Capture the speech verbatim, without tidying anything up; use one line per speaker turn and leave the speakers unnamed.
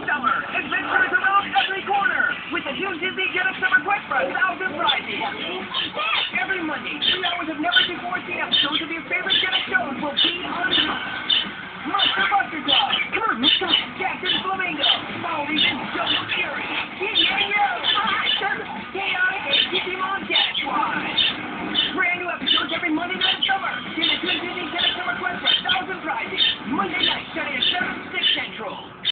summer. Adventures around every corner with the Toon Disney Jetix Summer Quest for a thousand prizes.